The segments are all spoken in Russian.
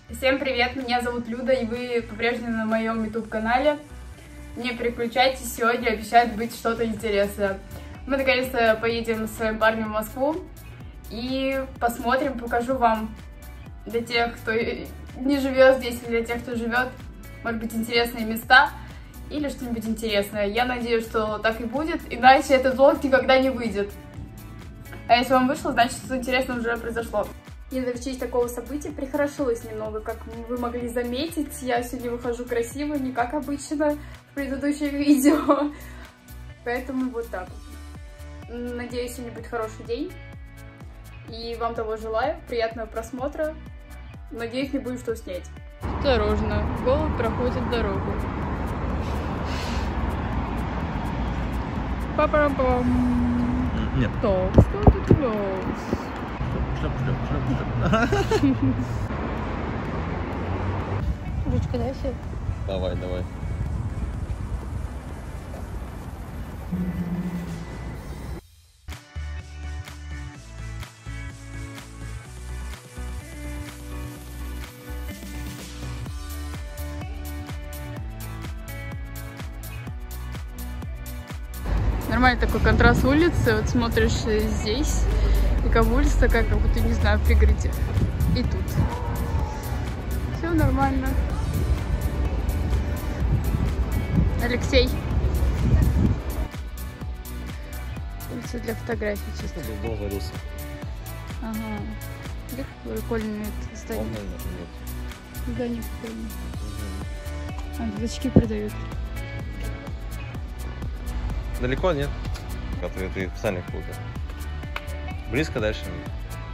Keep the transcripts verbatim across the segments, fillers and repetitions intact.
Всем привет, меня зовут Люда, и вы по-прежнему на моем YouTube-канале. Не переключайтесь, сегодня обещает быть что-то интересное. Мы наконец-то поедем с своим парнем в Москву и посмотрим, покажу вам для тех, кто не живет здесь, или для тех, кто живет, может быть, интересные места или что-нибудь интересное. Я надеюсь, что так и будет, иначе этот влог никогда не выйдет. А если вам вышло, значит, что-то интересное уже произошло. И в честь такого события прихорошилась немного, как вы могли заметить. Я сегодня выхожу красиво, не как обычно в предыдущих видео. Поэтому вот так. Надеюсь, сегодня будет хороший день. И вам того желаю. Приятного просмотра. Надеюсь, не будет что снять. Осторожно, голубь проходит дорогу. Па-па-пам. Нет. Топ, что ты делаешь? Шлеп, шлеп, шлеп, шлеп. Ручка, дай все. Давай, давай. Нормальный такой контраст улицы. Вот смотришь здесь, и как улица такая, как будто, не знаю, в пригороде. И тут. Все нормально. Алексей. Улица для фотографий, чисто. Дом заварился. Ага. Где прикольный это здание? Он, наверное, нет. Здание прикольное. Угу. А, очки продают. Далеко нет? Которые ты в сальных путах. Близко дальше нет.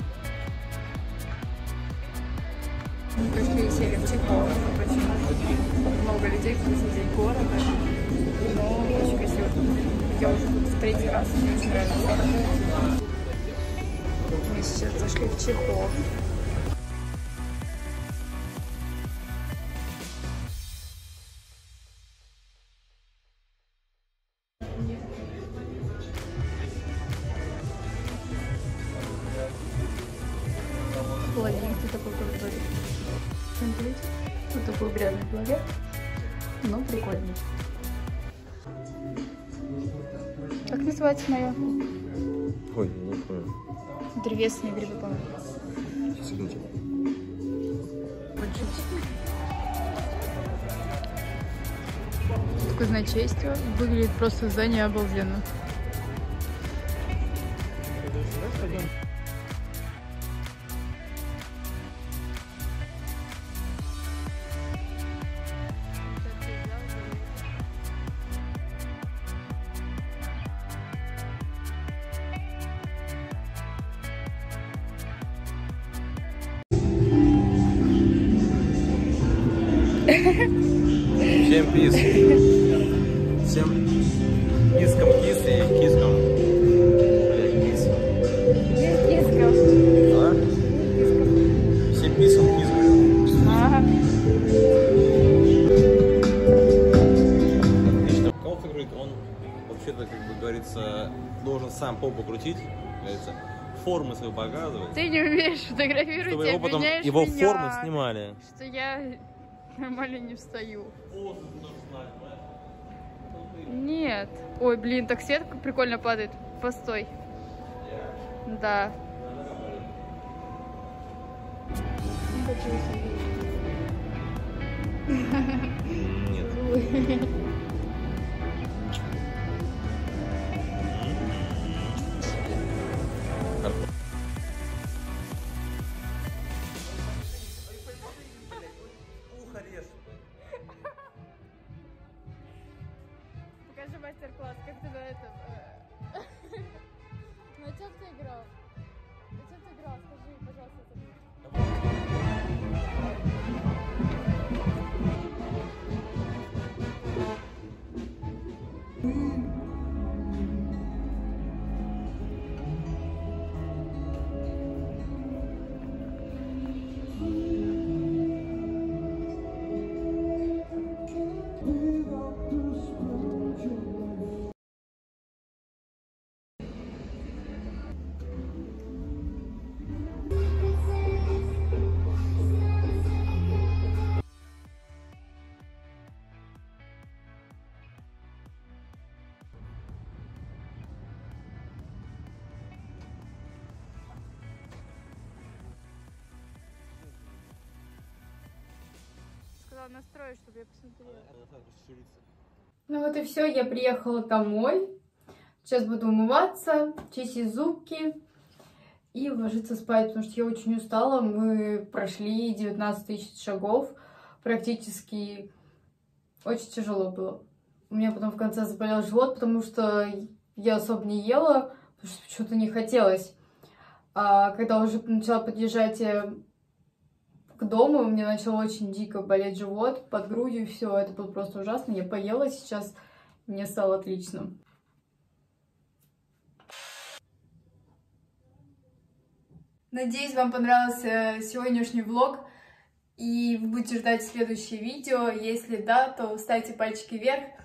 Мы пришли сели в Чехов. Много людей, посетить города. Но очень красиво. Я уже тут в третий раз, мне очень нравится. Мы сейчас зашли в Чехов. Холодильник такой крутой. Смотрите, вот такой грязный туалет, но прикольный. Как называется мое? Ой, не понял. Древесные грибы, по-моему. Секунду. Такое значейство. Выглядит просто здание обалденно. Всем пиз. Всем кискам кис и кискам. Блять, кис. Кисков. А? Всем писам кис, блядь. Ага. Отлично. Кого фотографирует, он вообще-то, как бы говорится, должен сам попу крутить, говорится, формы свои показывать. Ты не умеешь фотографировать, Чтобы и его потом обвиняешь его меня, формы снимали. что я нормально не встаю. Нет. Ой, блин, так свет прикольно падает. Постой. Да. Нет. Покажи мастер-класс, как ты на этом... На чем ты играл? На чем ты играл? Скажи, пожалуйста. хотела настроить, чтобы я посмотрела. Расшириться. Ну вот и все, я приехала домой. Сейчас буду умываться, чистить зубки и ложиться спать, потому что я очень устала. Мы прошли девятнадцать тысяч шагов, практически очень тяжело было. У меня потом в конце заболел живот, потому что я особо не ела, потому что почему-то не хотелось. А когда уже начала подъезжать к дому, у меня начал очень дико болеть живот, под грудью, все, это было просто ужасно. Я поела сейчас, мне стало отлично. Надеюсь, вам понравился сегодняшний влог, и вы будете ждать следующее видео. Если да, то ставьте пальчики вверх.